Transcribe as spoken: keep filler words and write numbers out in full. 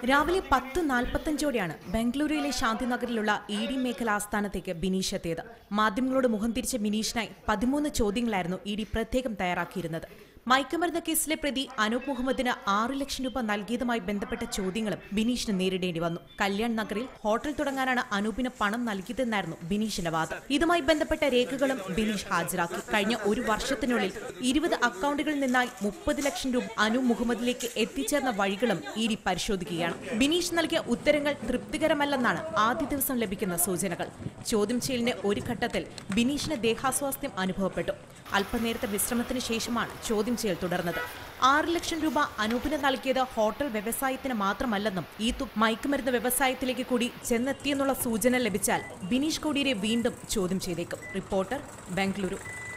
രാവിലെ പത്ത് നാൽപ്പത്തഞ്ചോടെയാണ് ബംഗളൂരുവിലെ ശാന്തിനഗറിലുള്ള ഇ ഡി മേഖല ആസ്ഥാനത്തേക്ക് ബിനീഷ് എത്തിയത്. മാധ്യമങ്ങളോട് മുഖം തിരിച്ച ബിനീഷിനായി പതിമൂന്ന് ചോദ്യങ്ങളായിരുന്നു ഇ ഡി പ്രത്യേകം തയ്യാറാക്കിയിരുന്നത്. മയക്കുമരുന്ന് കേസിലെ പ്രതി അനൂപ് മുഹമ്മദിന് ആറ് ലക്ഷം രൂപ നൽകിയതുമായി ബന്ധപ്പെട്ട ചോദ്യങ്ങളും ബിനീഷിന് നേരിടേണ്ടി വന്നു. കല്യാൺ നഗറിൽ ഹോട്ടൽ തുടങ്ങാനാണ് അനൂപിന് പണം നൽകിയതെന്നായിരുന്നു ബിനീഷിന്റെ വാദം. ഇതുമായി ബന്ധപ്പെട്ട രേഖകളും ബിനീഷ് ഹാജരാക്കി. കഴിഞ്ഞ ഒരു വർഷത്തിനുള്ളിൽ ഇരുപത് അക്കൌണ്ടുകളിൽ നിന്നായി മുപ്പത് ലക്ഷം രൂപ അനൂപ് മുഹമ്മദിലേക്ക് എത്തിച്ചേർന്ന വഴികളും ഇ ഡി പരിശോധിക്കുകയാണ്. ബിനീഷ് നൽകിയ ഉത്തരങ്ങൾ തൃപ്തികരമല്ലെന്നാണ് ആദ്യ ദിവസം ലഭിക്കുന്ന സൂചനകൾ. ചോദ്യം ചെയ്യലിന്റെ ഒരു ഘട്ടത്തിൽ ബിനീഷിന് ദേഹാസ്വാസ്ഥ്യം അനുഭവപ്പെട്ടു. അല്പനേരത്തെ വിശ്രമത്തിന് ശേഷമാണ് ചോദ്യം ചെയ്യൽ തുടർന്നത്. ആറ് ലക്ഷം രൂപ അനൂപിന് നൽകിയത് ഹോട്ടൽ വ്യവസായത്തിന് മാത്രമല്ലെന്നും ഈ തുക മയക്കുമരുന്ന് വ്യവസായത്തിലേക്ക് കൂടി ചെന്നെത്തിയെന്നുള്ള സൂചന ലഭിച്ചാൽ ബിനീഷ് കോടിയേരിയെ വീണ്ടും ചോദ്യം ചെയ്തേക്കും. റിപ്പോർട്ടർ, ബംഗളൂരു.